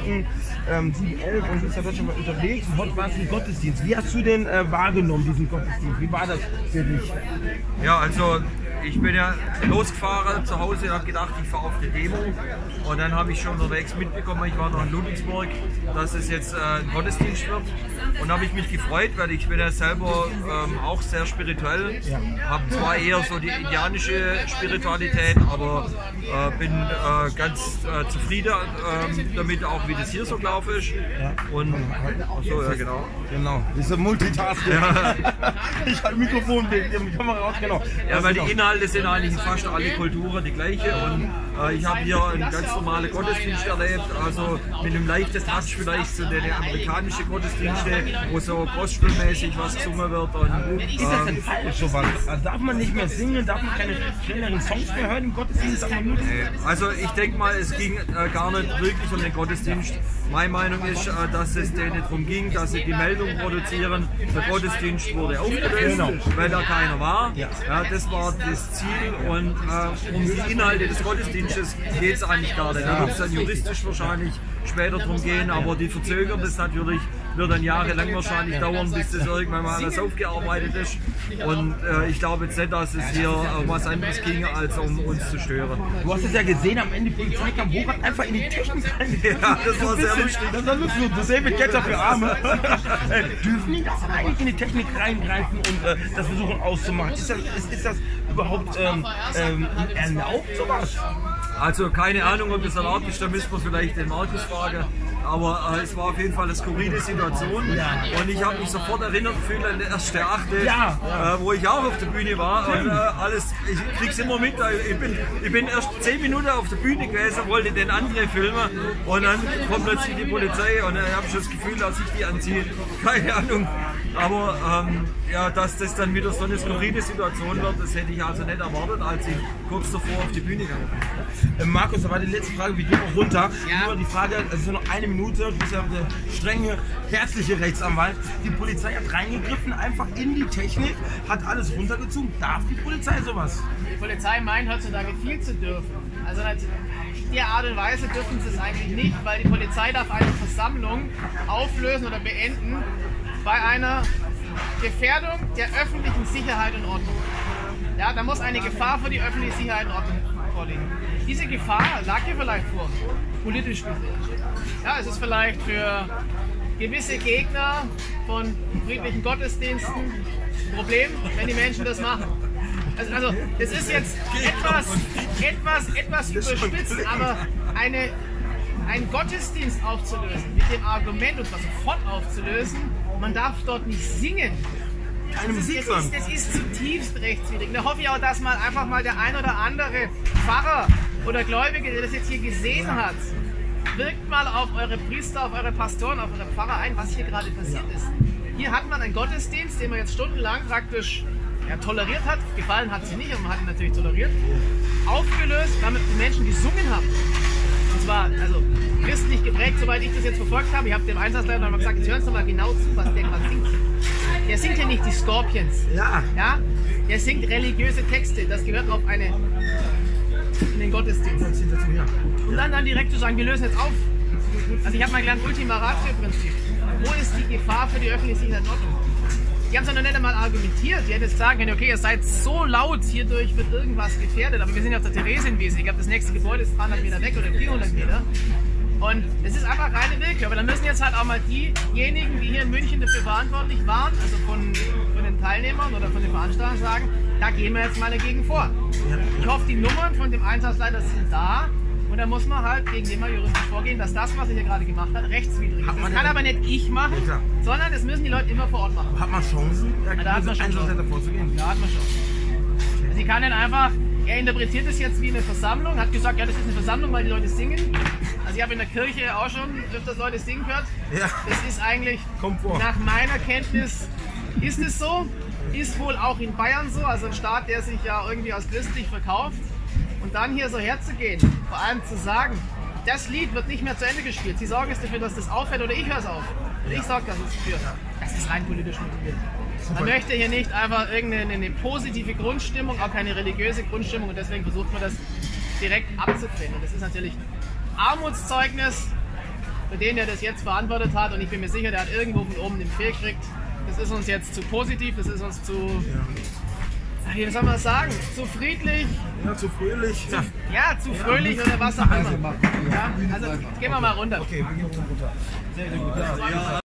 711 und ist ja schon mal unterwegs und heute war es ein Gottesdienst. Wie hast du den wahrgenommen, diesen Gottesdienst? Wie war das für dich? Ja, also ich bin ja losgefahren zu Hause und habe gedacht, ich fahre auf die Demo. Und dann habe ich schon unterwegs mitbekommen, ich war noch in Ludwigsburg, dass es jetzt ein Gottesdienst wird. Und habe ich mich gefreut, weil ich bin ja selber auch sehr spirituell. Habe zwar eher so die indianische Spiritualität, aber bin ganz zufrieden damit, auch wie das hier so gelaufen ist. Und so, ja genau. Genau, diese Multitasking. Ja. Ich habe Mikrofon, die Kamera raus, genau. Ja, weil die Inhalte sind eigentlich in fast alle Kulturen die gleiche. Und ich habe hier einen ganz normalen Gottesdienst erlebt, also mit einem leichten Touch vielleicht zu den amerikanischen Gottesdiensten, wo so gospelmäßig was gesungen wird. Und, ist das denn falsch sowas? Darf man nicht mehr singen, darf man keine schnelleren Songs mehr hören im Gottesdienst? Also ich denke mal, es ging gar nicht wirklich um den Gottesdienst. Meine Meinung ist, dass es denen darum ging, dass sie die Meldung produzieren, der Gottesdienst wurde aufgelöst, weil da keiner war. Ja, das war das Ziel und um die Inhalte des Gottesdienstes geht es eigentlich gar nicht. Da wird es dann juristisch wahrscheinlich später drum gehen, aber die verzögern das natürlich, wird dann jahrelang wahrscheinlich dauern, bis das irgendwann mal alles aufgearbeitet ist. Und ich glaube jetzt nicht, dass es hier um was anderes ging, als um uns zu stören. Du hast es ja gesehen, am Ende die Polizei kam hoch, hat einfach in die Technik rein. Ja, das war sehr lustig. Das war lustig. Das David Getter für Arme. Dürfen die das eigentlich in die Technik reingreifen und das versuchen auszumachen? Ist das überhaupt erlaubt, sowas? Also keine Ahnung, ob das erlaubt ist, da müssen wir vielleicht den Markus fragen. Aber es war auf jeden Fall eine skurrile Situation und ich habe mich sofort erinnert gefühlt an den 1.8., wo ich auch auf der Bühne war und ich krieg's immer mit, ich bin erst 10 Minuten auf der Bühne gewesen, wollte den anderen filmen und dann kommt plötzlich die Polizei und ich habe schon das Gefühl, dass ich die anziehe, keine Ahnung. Aber ja, dass das dann wieder so eine skurrile Situation wird, das hätte ich also nicht erwartet, als ich kurz davor auf die Bühne gegangen bin. Markus, da war die letzte Frage, wir gehen auch runter. Nur die Frage, es ist nur noch eine Minute, du bist ja der strenge, herzliche Rechtsanwalt. Die Polizei hat reingegriffen, einfach in die Technik, hat alles runtergezogen. Darf die Polizei sowas? Die Polizei meint heutzutage viel zu dürfen. Also in der Art und Weise dürfen sie es eigentlich nicht, weil die Polizei darf eine Versammlung auflösen oder beenden bei einer Gefährdung der öffentlichen Sicherheit und Ordnung. Ja, da muss eine Gefahr für die öffentliche Sicherheit und Ordnung vorliegen. Diese Gefahr lag hier vielleicht vor, politisch gesehen. Ja, es ist vielleicht für gewisse Gegner von friedlichen Gottesdiensten ein Problem, wenn die Menschen das machen. Also das ist jetzt etwas überspitzt, aber einen Gottesdienst aufzulösen, mit dem Argument, und zwar sofort aufzulösen, man darf dort nicht singen. Das ist zutiefst rechtswidrig. Da hoffe ich auch, dass man einfach mal der ein oder andere Pfarrer oder Gläubige, der das jetzt hier gesehen hat, wirkt mal auf eure Priester, auf eure Pastoren, auf eure Pfarrer ein, was hier gerade passiert ist. Hier hat man einen Gottesdienst, den man jetzt stundenlang praktisch toleriert hat. Gefallen hat sie nicht, aber man hat ihn natürlich toleriert. Aufgelöst, damit die Menschen gesungen haben. Und zwar, also christlich geprägt, soweit ich das jetzt verfolgt habe. Ich habe dem Einsatzleiter nochmal gesagt, jetzt hören Sie mal genau zu, was der gerade singt. Der singt ja nicht die Scorpions. Ja? Der singt religiöse Texte. Das gehört auf in den Gottesdienst. Und dann direkt zu sagen, wir lösen jetzt auf. Also ich habe mal gelernt, Ultima Ratio-Prinzip. Wo ist die Gefahr für die öffentliche Sicherheit und Ordnung? Die haben es ja noch nicht einmal argumentiert. Die hätten jetzt sagen können, okay, ihr seid so laut, hierdurch wird irgendwas gefährdet. Aber wir sind ja auf der Theresienwiese. Ich glaube, das nächste Gebäude ist 300 Meter weg oder 400 Meter. Und es ist einfach reine Willkür. Aber dann müssen jetzt halt auch mal diejenigen, die hier in München dafür verantwortlich waren, also von den Teilnehmern oder von den Veranstaltern, sagen, da gehen wir jetzt mal dagegen vor. Ich hoffe, die Nummern von dem Einsatzleiter sind da. Und da muss man halt gegen den mal juristisch vorgehen, dass das, was er hier gerade gemacht hat, rechtswidrig ist. Das kann aber nicht ich machen, sondern das müssen die Leute immer vor Ort machen. Hat man Chancen, da hat man schon vorzugehen? Da hat man Chancen. Also ich kann nicht einfach, er interpretiert es jetzt wie eine Versammlung, hat gesagt, ja, das ist eine Versammlung, weil die Leute singen. Also ich habe in der Kirche auch schon öfters Leute singen gehört. Ja. Das ist eigentlich, nach meiner Kenntnis, ist es so. Ist wohl auch in Bayern so, also ein Staat, der sich ja irgendwie als christlich verkauft. Und dann hier so herzugehen, vor allem zu sagen, das Lied wird nicht mehr zu Ende gespielt. Sie sorgen jetzt dafür, dass das aufhört oder ich höre es auf. Und ich sorge dafür. Das ist rein politisch motiviert. Man möchte hier nicht einfach irgendeine positive Grundstimmung, auch keine religiöse Grundstimmung, und deswegen versucht man das direkt abzudrehen. Und das ist natürlich Armutszeugnis für den, der das jetzt verantwortet hat. Und ich bin mir sicher, der hat irgendwo von oben den Fehl gekriegt. Das ist uns jetzt zu positiv, das ist uns zu, wie soll man das sagen, zu friedlich. Ja, zu fröhlich. Zu fröhlich oder was auch immer. Ja, also gehen wir mal runter. Okay, wir gehen runter. Sehr, sehr gut. Ja.